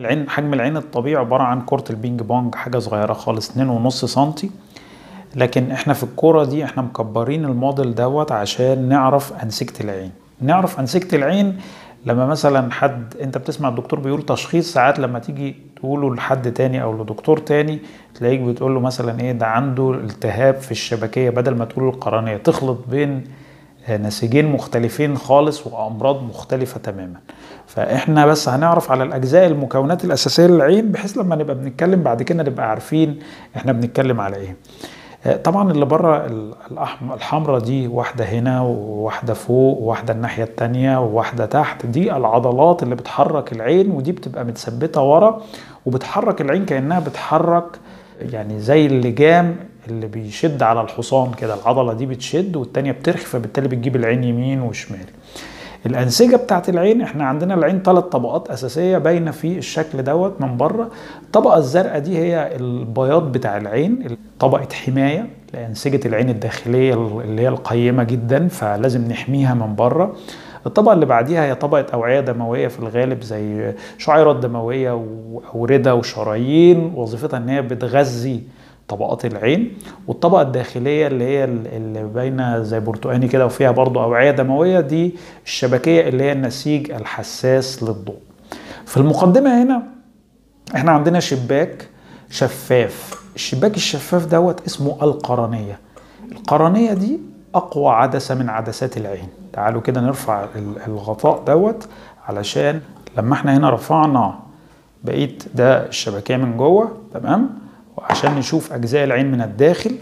العين حجم العين الطبيعي عبارة عن كرة البينج بونج، حاجة صغيرة خالص 2.5 سنتي. لكن احنا في الكورة دي احنا مكبرين الموديل دوت عشان نعرف أنسجة العين. نعرف أنسجة العين لما مثلا حد انت بتسمع الدكتور بيقول تشخيص، ساعات لما تيجي تقوله لحد تاني او لدكتور تاني تلاقيك بتقول له مثلا ايه ده عنده التهاب في الشبكية، بدل ما تقول القرنية تخلط بين نسيجين مختلفين خالص وامراض مختلفة تماما. فاحنا بس هنعرف على الاجزاء المكونات الاساسية للعين، بحيث لما نبقى بنتكلم بعد كده نبقى عارفين احنا بنتكلم على ايه. طبعا اللي بره الحمراء دي واحدة هنا وواحدة فوق وواحدة الناحية التانية وواحدة تحت، دي العضلات اللي بتحرك العين، ودي بتبقى متثبتة ورا وبتحرك العين كأنها بتحرك يعني زي اللجام اللي بيشد على الحصان كده. العضلة دي بتشد والتانية بترخي، فبالتالي بتجيب العين يمين وشمال. الأنسجة بتاعت العين، احنا عندنا العين 3 طبقات أساسية باينة في الشكل دوت من بره. الطبقة الزرقاء دي هي البياض بتاع العين، طبقة حماية لأنسجة العين الداخلية اللي هي القيمة جدا، فلازم نحميها من بره. الطبقة اللي بعديها هي طبقة أوعية دموية في الغالب، زي شعيرات دموية وأوردة وشرايين، وظيفتها إن هي بتغذي طبقات العين. والطبقة الداخلية اللي هي اللي باينة زي برتقاني كده وفيها برضو أوعية دموية، دي الشبكية اللي هي النسيج الحساس للضوء. في المقدمة هنا احنا عندنا شباك شفاف. الشباك الشفاف دوت اسمه القرنية. القرنية دي أقوى عدسة من عدسات العين. تعالوا كده نرفع الغطاء دوت علشان لما احنا هنا رفعنا بقيت ده الشبكية من جوه، تمام، وعشان نشوف أجزاء العين من الداخل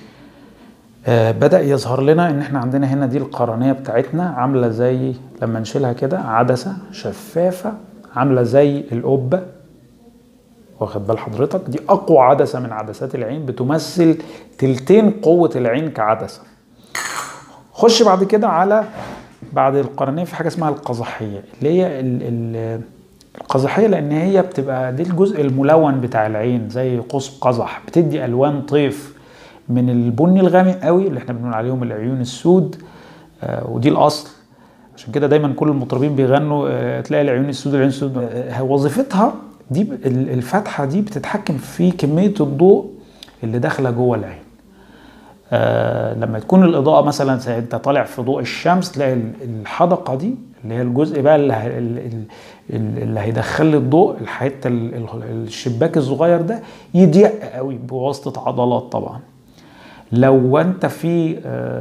بدأ يظهر لنا إن احنا عندنا هنا دي القرنية بتاعتنا، عاملة زي لما نشيلها كده عدسة شفافة عاملة زي القبة. واخد بال حضرتك؟ دي أقوى عدسة من عدسات العين، بتمثل تلتين قوة العين كعدسة. خش بعد كده على بعد القرنية في حاجة اسمها القزحية، اللي هي القزحية، لأن هي بتبقى دي الجزء الملون بتاع العين زي قوس قزح، بتدي ألوان طيف من البني الغامق قوي اللي احنا بنقول عليهم العيون السود، ودي الأصل. عشان كده دايما كل المطربين بيغنوا تلاقي العيون السود العيون السود. وظيفتها دي الفتحة دي بتتحكم في كمية الضوء اللي داخلة جوه العين. لما تكون الإضاءة مثلا انت طالع في ضوء الشمس، تلاقي الحدقة دي اللي هي الجزء بقى اللي هيدخل لي الضوء، الحته الشباك الصغير ده يضيق قوي بواسطة عضلات. طبعا لو انت في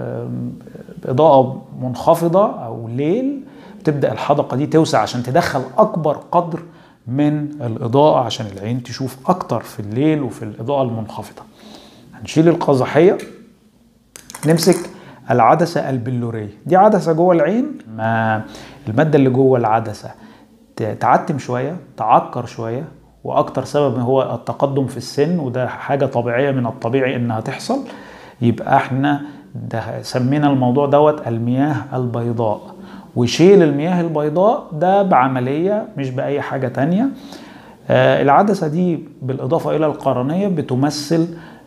إضاءة منخفضة او ليل، بتبدأ الحدقة دي توسع عشان تدخل اكبر قدر من الإضاءة عشان العين تشوف اكتر في الليل وفي الإضاءة المنخفضة. هنشيل القزحية، نمسك العدسة البلورية. دي عدسة جوه العين، ما المادة اللي جوه العدسة تعتم شوية، تعكر شوية، وأكتر سبب هو التقدم في السن، وده حاجة طبيعية من الطبيعي إنها تحصل. يبقى احنا سمينا الموضوع دوت المياه البيضاء. وشيل المياه البيضاء ده بعملية مش بأي حاجة تانية. العدسة دي بالإضافة إلى القرنية بتمثل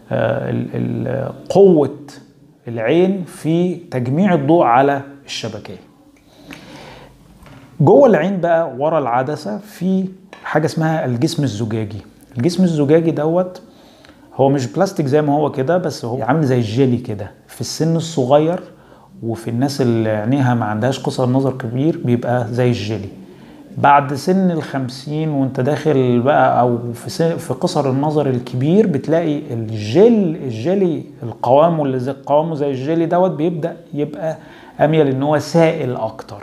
قوة العين في تجميع الضوء على الشبكية. جوه العين بقى ورا العدسة في حاجة اسمها الجسم الزجاجي. الجسم الزجاجي دوت هو مش بلاستيك زي ما هو كده، بس هو عامل زي الجيلي كده. في السن الصغير وفي الناس اللي عينيها ما عندهاش قصر نظر كبير بيبقى زي الجيلي. بعد سن 50 وانت داخل بقى او في قصر النظر الكبير، بتلاقي الجيلي القوام اللي زي قوامه زي الجيلي دوت بيبدأ يبقى اميل ان هو سائل اكتر.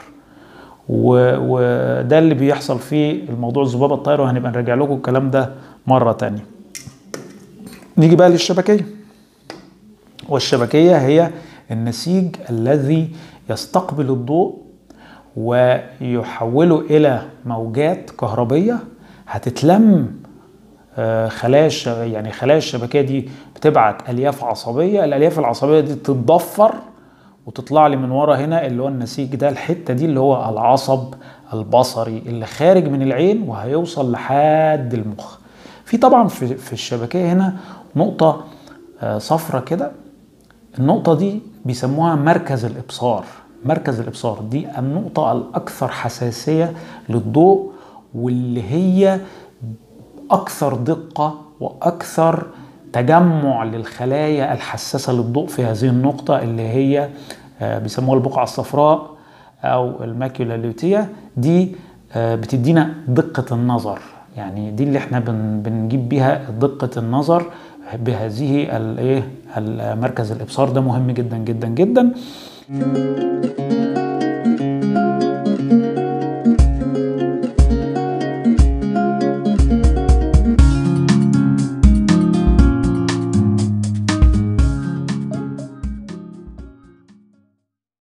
وده اللي بيحصل في الموضوع الذبابة الطايرة، وهنبقى نراجع لكم الكلام ده مرة تانية. نيجي بقى للشبكية. والشبكية هي النسيج الذي يستقبل الضوء ويحوله إلى موجات كهربية هتتلم خلايا يعني خلايا الشبكية دي بتبعت ألياف عصبية. الألياف العصبية دي تتضفر وتطلع لي من ورا هنا اللي هو النسيج ده، الحتة دي اللي هو العصب البصري اللي خارج من العين وهيوصل لحد المخ. في طبعا في الشبكية هنا نقطة صفرة كده، النقطة دي بيسموها مركز الإبصار. مركز الإبصار دي النقطة الأكثر حساسية للضوء، واللي هي اكثر دقة واكثر تجمع للخلايا الحساسة للضوء في هذه النقطة اللي هي بيسموها البقعة الصفراء او الماكيولا لوتيا. دي بتدينا دقة النظر، يعني دي اللي احنا بنجيب بيها دقة النظر بهذه مركز الابصار ده مهم جدا جدا جدا.